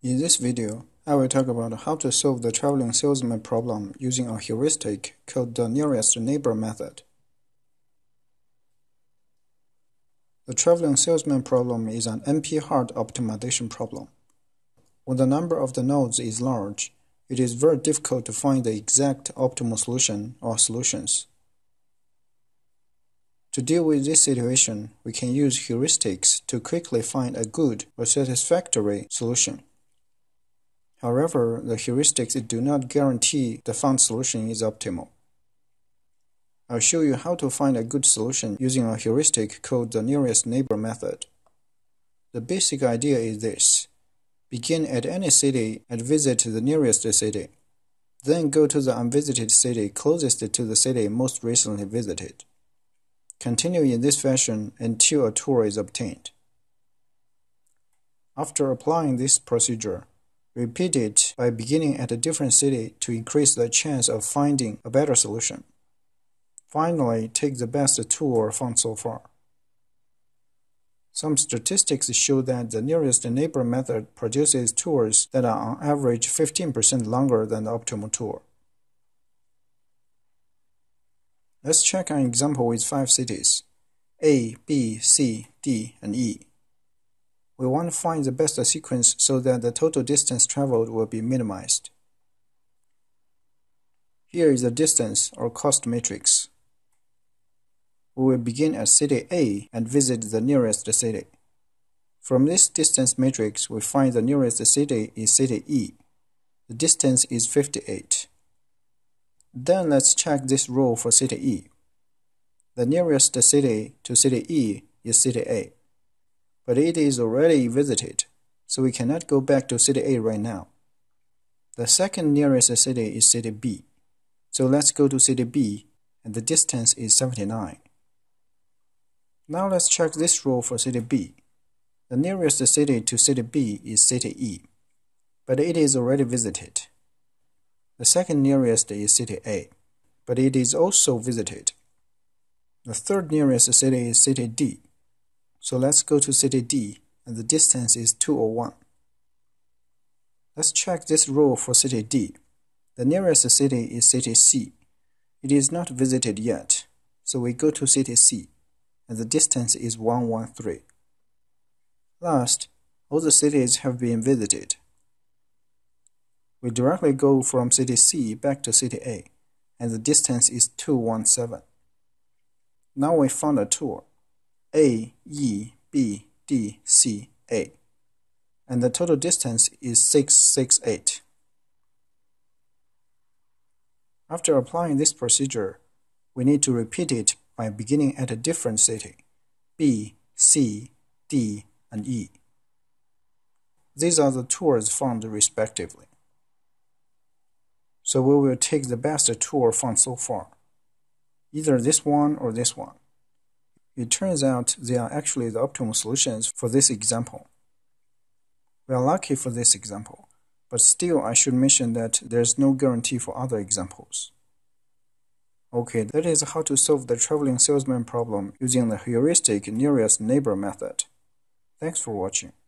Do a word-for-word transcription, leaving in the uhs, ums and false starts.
In this video, I will talk about how to solve the traveling salesman problem using a heuristic called the nearest neighbor method. The traveling salesman problem is an N P-hard optimization problem. When the number of the nodes is large, it is very difficult to find the exact optimal solution or solutions. To deal with this situation, we can use heuristics to quickly find a good or satisfactory solution. However, the heuristics do not guarantee the found solution is optimal. I'll show you how to find a good solution using a heuristic called the nearest neighbor method. The basic idea is this. Begin at any city and visit the nearest city. Then go to the unvisited city closest to the city most recently visited. Continue in this fashion until a tour is obtained. After applying this procedure, repeat it by beginning at a different city to increase the chance of finding a better solution. Finally, take the best tour found so far. Some statistics show that the nearest neighbor method produces tours that are on average fifteen percent longer than the optimal tour. Let's check an example with five cities, A, B, C, D, and E. We want to find the best sequence so that the total distance traveled will be minimized. Here is the distance or cost matrix. We will begin at city A and visit the nearest city. From this distance matrix, we find the nearest city is city E. The distance is fifty-eight. Then let's check this rule for city E. The nearest city to city E is city A. But it is already visited, so we cannot go back to city A right now. The second nearest city is city B, so let's go to city B, and the distance is seventy-nine. Now let's check this rule for city B. The nearest city to city B is city E, but it is already visited. The second nearest is city A, but it is also visited. The third nearest city is city D. So let's go to city D, and the distance is two hundred one. Let's check this rule for city D. The nearest city is city C. It is not visited yet, so we go to city C, and the distance is one hundred thirteen. Last, all the cities have been visited. We directly go from city C back to city A, and the distance is two hundred seventeen. Now we found a tour. A, E, B, D, C, A, and the total distance is six hundred sixty-eight. After applying this procedure, we need to repeat it by beginning at a different city, B, C, D, and E. These are the tours found respectively. So we will take the best tour found so far, either this one or this one. It turns out they are actually the optimal solutions for this example. We are lucky for this example, but still I should mention that there is no guarantee for other examples. Okay, that is how to solve the traveling salesman problem using the heuristic nearest neighbor method. Thanks for watching.